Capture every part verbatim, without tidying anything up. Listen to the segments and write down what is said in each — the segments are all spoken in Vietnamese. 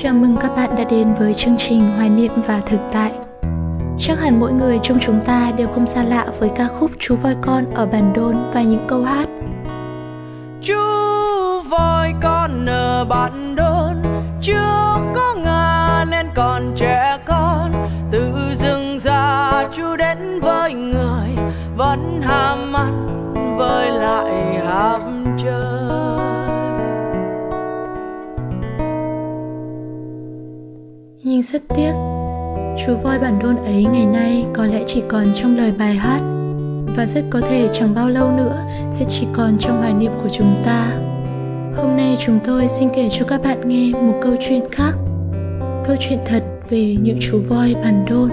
Chào mừng các bạn đã đến với chương trình Hoài niệm và thực tại. Chắc hẳn mỗi người trong chúng ta đều không xa lạ với ca khúc Chú voi con ở Bản Đôn và những câu hát. Chú voi con ở Bản Đôn chưa có ngà nên còn trẻ con, từ rừng ra chú đến với người, vẫn ham ăn với lại ham chơi. Nhưng rất tiếc, chú voi Bản Đôn ấy ngày nay có lẽ chỉ còn trong lời bài hát, và rất có thể chẳng bao lâu nữa sẽ chỉ còn trong hoài niệm của chúng ta. Hôm nay chúng tôi xin kể cho các bạn nghe một câu chuyện khác, câu chuyện thật về những chú voi Bản Đôn.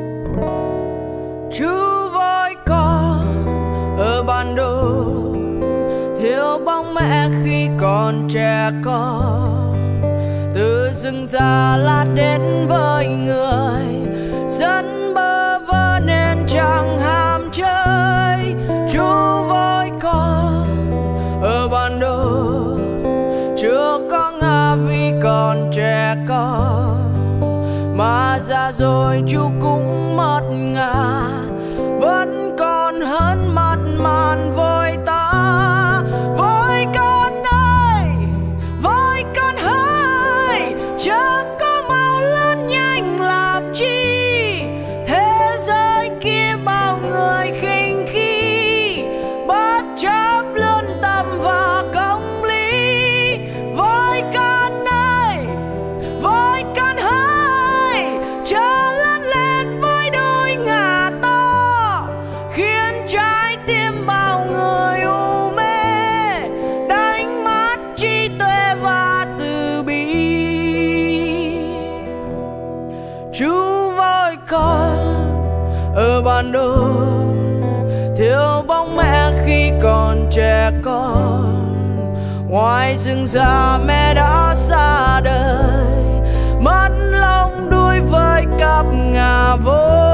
Chú voi con ở Bản Đôn thiếu bóng mẹ khi còn trẻ con, từ rừng già lát đến với người, rất bơ vơ nên chẳng ham chơi. Chú voi con ở Bản Đôn chưa có ngà vì còn trẻ con, mà già rồi chú cũng mất ngà, vẫn còn hơn mặt màn voi ta. Voi con ơi, voi con ơi, chớ có mau lớn nhanh làm chi, thế giới kia bao người khinh khi, bất chấp lương tâm và công lý. Voi con ơi, voi con ơi, chớ lớn lên với đôi ngà to, khiến trái tim bao người u mê, đánh mất trí tuệ và từ bi. Chú voi con ở Bản Đôn thiếu bóng mẹ khi còn trẻ con, ngoài rừng già mẹ đã xa đời, mất lông đuôi với cặp ngà vôi.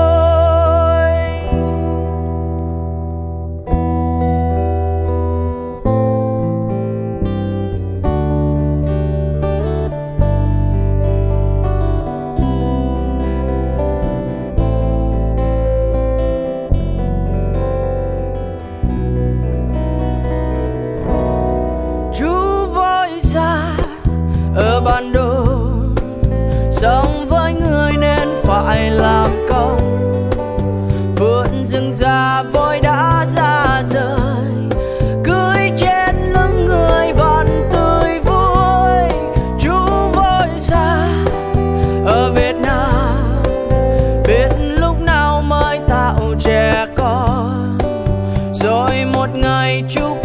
Ở Bản Đôn sống với người nên phải làm công, vườn rừng già voi đã ra rời, cưỡi trên lưng người vẫn tươi vui. Chú voi già ở Việt Nam biết lúc nào mới tạo trẻ con, rồi một ngày chú